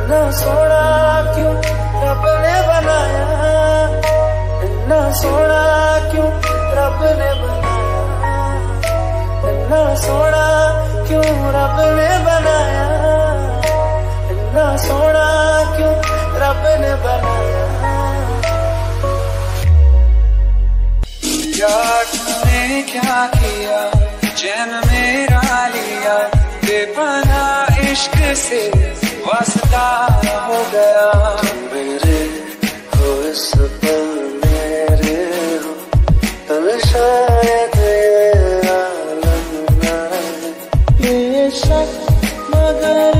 इतना सोना क्यों रब ने बनाया, इतना सोना क्यों रब ने बनाया, इतना सोना क्यों रब ने बनाया, इतना सोना क्यों रब ने बनाया। यार तूने क्या किया, चैन मेरा लिया, बेपनाह इश्क से वास्ता हो गया। मेरे हो इस पल मेरे हो, कल शायद ये आलम न रहे, बेशक मगर